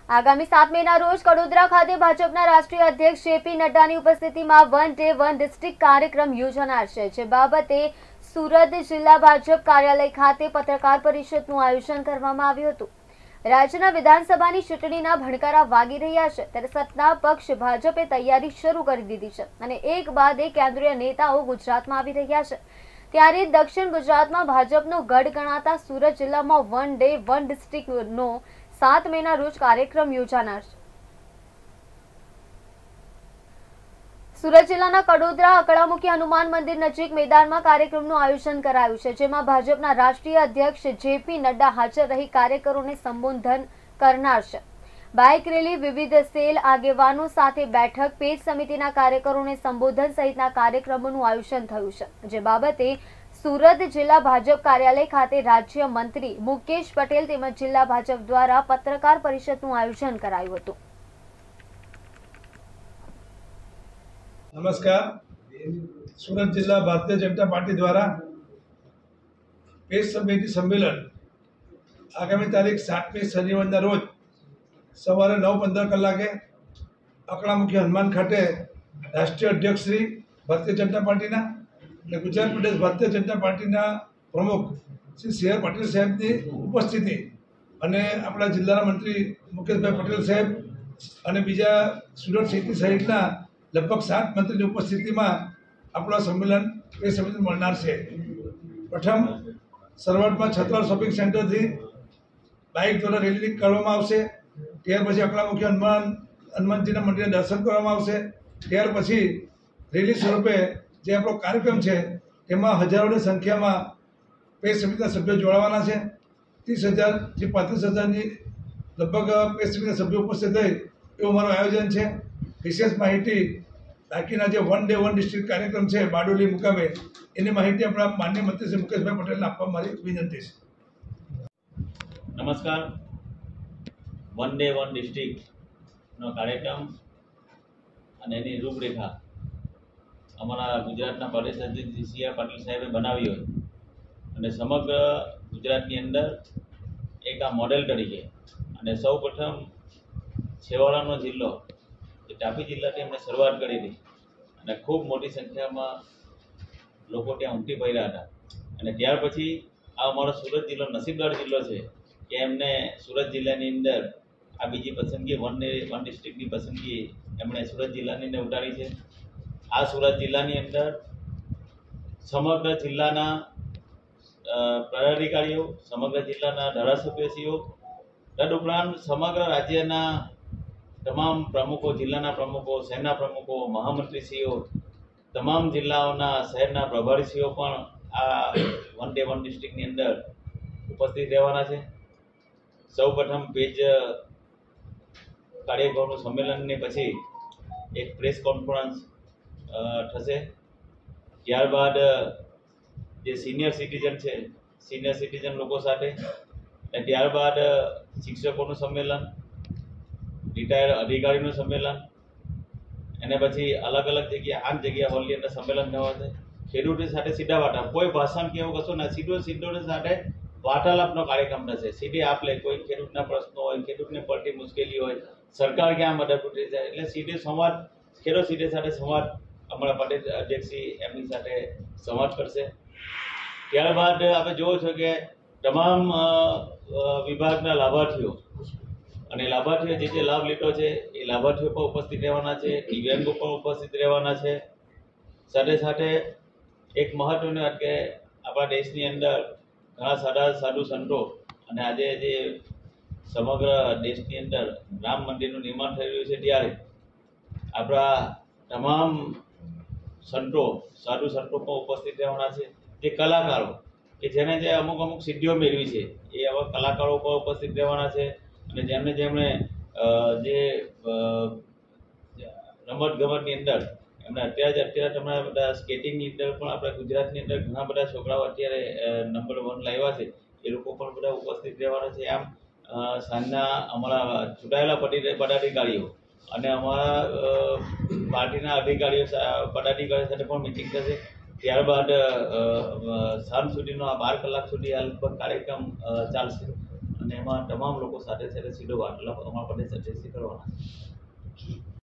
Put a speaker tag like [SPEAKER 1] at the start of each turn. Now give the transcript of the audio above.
[SPEAKER 1] આગામી 7 મેના રોજ કડોદરા ખાતે ભાજપના રાષ્ટ્રીય અધ્યક્ષ જેપી નડ્ડાની ઉપસ્થિતિમાં વન ડે વન ડિસ્ટ્રિક્ટ કાર્યક્રમ યોજાનાર છે। જે બાબતે સુરત જિલ્લા ભાજપ કાર્યાલય ખાતે પત્રકાર પરિષદનું આયોજન કરવામાં આવ્યું હતું। રાજ્યના વિધાનસભાની ચૂંટણીના ભણકારા વાગી રહ્યા છે ત્યારે સત્તા પક્ષ ભાજપે તૈયારી શરૂ કરી દીધી છે અને એક બાદ એક કેન્દ્રીય નેતાઓ ગુજરાતમાં આવી રહ્યા છે। ત્યારે દક્ષિણ ગુજરાતમાં ભાજપનો ગઢ ગણાતા સુરત જિલ્લામાં વન ડે વન ડિસ્ટ્રિક્ટનો 7 મેના રોજ કાર્યક્રમ યોજાનાર છે। સુરત જિલ્લાના કડોદરા અકળામુખી હનુમાન મંદિર નજીક મેદાનમાં કાર્યક્રમનું આયોજન કરાયું છે, જેમાં ભાજપના રાષ્ટ્રીય અધ્યક્ષ જેપી નડ્ડા હાજર રહી કાર્યકરોને સંબોધન કરનાર છે। બાઇક રેલી, વિવિધ સેલ આગેવાનો સાથે બેઠક, પેજ સમિતિના કાર્યકરોને સંબોધન સહિતના કાર્યક્રમોનું આયોજન થયું છે। જે બાબતે સુરત જિલ્લા ભાજપ કાર્યાલય ખાતે રાજ્ય મંત્રી મુકેશ પટેલ તેમજ જિલ્લા ભાજપ દ્વારા પત્રકાર પરિષદનું આયોજન કરાયું હતું।
[SPEAKER 2] नमस्कार। सूरत जिला भारतीय जनता पार्टी द्वारा पेश समिति सम्मेलन आगामी तारीख 7 शनिवार रोज सवारे 9:15 कलाके अकड़ामुखी हनुमान खाते राष्ट्रीय अध्यक्ष श्री भारतीय जनता पार्टी गुजरात प्रदेश भारतीय जनता पार्टी प्रमुख श्री सी आर पाटील साहेब की उपस्थिति અને આપણા જિલ્લાના મંત્રી મુકેશભાઈ પટેલ સાહેબ અને બીજા સુરત સિટી સહિતના लगभग 7 मंत्री उपस्थिति में अपना सम्मेलन ए समिति મળનાર છે। प्रथम શરૂઆત में छत्रवाल शॉपिंग सेंटर थी बाइक द्वारा रेली काढવામાં આવશે। ત્યાર પછી અકળામુખી હનુમાનજીના મંદિરે દર્શન કરવામાં આવશે। ત્યાર પછી રેલી સ્વરૂપે જે આપણો કાર્યક્રમ છે તેમાં હજારોની સંખ્યામાં પેજ સમિતિના સભ્યો જોડાવાના છે। 30,000 થી 35,000ની લગભગ પેજ સમિતિના સભ્યો ઉપસ્થિત થઈ એવું અમારું આયોજન છે। विशेष माहिती बाकीना जो वन डे वन डिस्ट्रिक्ट कार्यक्रम है बारडोली मुकामे एनी माहिती अपना माननीय मंत्री श्री मुकेशभाई पटेल ने आपवा मारी विनंती है।
[SPEAKER 3] नमस्कार। वन डे वन डिस्ट्रिक्ट नो कार्यक्रम અને એની રૂપરેખા અમારા ગુજરાતના પ્રદેશ અધ્યક્ષ સી આર પાટીલ સાહેબે બનાવી હોય અને સમગ્ર ગુજરાતની અંદર એક આ મોડેલ તરીકે અને સૌપ્રથમ છેવાડાનો જિલ્લો तापी जिल्ला एमने शुरुआत करी थी અને खूब मोटी संख्या में लोग त्या उमटी पड़ा था। त्यार पछी आ अमारो सूरत जिल्लो नसीबदार जिल्लो है कि एमने सूरत जिल्लानी अंदर आ बीजी पसंदगी वन डिस्ट्रिक्टनी पसंदगी एमणे सूरत जिल्लानी अंदर उतारी है। आ सूरत जिल्लानी अंदर समग्र जिल्लाना पदाधिकारीओ, समग्र जिल्लाना धारासभ्यश्रीओ तदुपरांत समग्र राज्यना तमाम प्रमुखों, जिल्लाना प्रमुखों, शहरना प्रमुखों, महामंत्रीश्रीओ, तमाम जिल्लाओना शहरना प्रभारीश्रीओ पण आ वन डे वन डिस्ट्रिक्टनी अंदर उपस्थित रहेवाना छे। सौप्रथम पेज कार्यक्रमનું सम्मेलनने પછી एक प्रेस कॉन्फ्रेंस થશે। ત્યારબાદ જે સિનિયર સિટીઝન છે સિનિયર સિટીઝન લોકો સાથે ત્યારબાદ શિક્ષકોનું सम्मेलन, रिटायर अधिकारी सम्मेलन एने पछी अलग अलग जगह 8 जगह हॉलनी अंदर सम्मेलन थवा छे। खेडूतो साथे सीधा वार्ता, कोई भाषण के एवुं कशुं ना, सीधो साथे वार्तालापनो कार्यक्रम थशे। सीधे आपले कोई खेडूतना प्रश्नो होय, खेडूतने पड़ती मुश्केली होय, सरकार क्या मददरूप थई जाय એટલે सीधे संवाद खेडूत सीधे साथे संवाद अमरा पटेल अध्यक्षी एमनी साथे संवाद करशे। त्यारबाद आपणे जोवो छो के तमाम विभागना लाभार्थीओ અને લાભાર્થીઓ જે લાભ લીધો છે એ લાભાર્થીઓ પણ ઉપસ્થિત રહેવાના છે, દિવ્યાંગો પણ ઉપસ્થિત રહેવાના છે। સાથે સાથે એક મહત્વની વાત કે આપણા દેશની અંદર ઘણા સાધુ સંતો અને આજે જે સમગ્ર દેશની અંદર રામ મંદિરનું નિર્માણ થઈ રહ્યું છે ત્યારે આપણા તમામ સંતો, સાધુ સંતો પણ ઉપસ્થિત રહેવાના છે। જે કલાકારો કે જેને જે અમુક સિદ્ધિઓ મેળવી છે એ આવા કલાકારો પણ ઉપસ્થિત રહેવાના છે। અને જેમને જેમણે જે રમત ગમતની અંદર એમણે અત્યારે તમારા બધા સ્કેટિંગની અંદર પણ આપણા ગુજરાતની અંદર ઘણા બધા છોકરાઓ અત્યારે નંબર 1 લાવ્યા છે એ લોકો પણ બધા ઉપસ્થિત રહેવાના છે। આમ સાંજના અમારા ચૂંટાયેલા પદાધિકારીઓ અને અમારા પાર્ટીના અધિકારીઓ પદાધિકારીઓ સાથે પણ મીટિંગ થશે। ત્યારબાદ સાંજ સુધીનો આ 12 કલાક સુધી આ લગભગ કાર્યક્રમ ચાલશે। અને એમાં તમામ લોકો સાથે સીધો વાર્તાલાપ અમારા પ્રદેશ અધ્યક્ષથી કરવાના છે.